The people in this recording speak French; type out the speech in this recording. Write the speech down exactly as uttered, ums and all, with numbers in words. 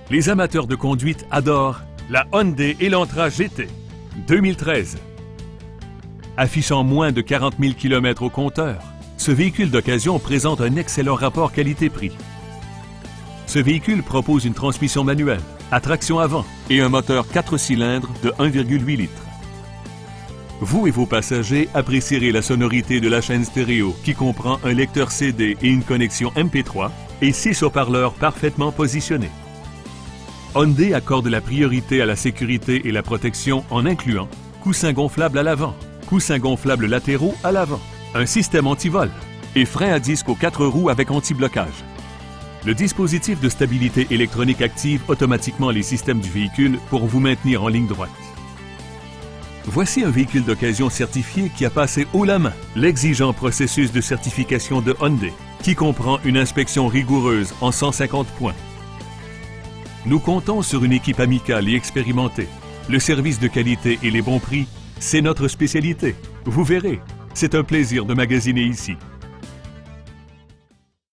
Les amateurs de conduite adorent la Hyundai Elantra G T deux mille treize. Affichant moins de quarante mille kilomètres au compteur, ce véhicule d'occasion présente un excellent rapport qualité-prix. Ce véhicule propose une transmission manuelle, à traction avant et un moteur quatre cylindres de un virgule huit litres. Vous et vos passagers apprécierez la sonorité de la chaîne stéréo qui comprend un lecteur C D et une connexion M P trois et six haut-parleurs parfaitement positionnés. Hyundai accorde la priorité à la sécurité et la protection en incluant coussins gonflables à l'avant, coussins gonflables latéraux à l'avant, un système anti-vol et frein à disque aux quatre roues avec anti-blocage. Le dispositif de stabilité électronique active automatiquement les systèmes du véhicule pour vous maintenir en ligne droite. Voici un véhicule d'occasion certifié qui a passé haut la main l'exigeant processus de certification de Hyundai, qui comprend une inspection rigoureuse en cent cinquante points. Nous comptons sur une équipe amicale et expérimentée. Le service de qualité et les bons prix, c'est notre spécialité. Vous verrez, c'est un plaisir de magasiner ici.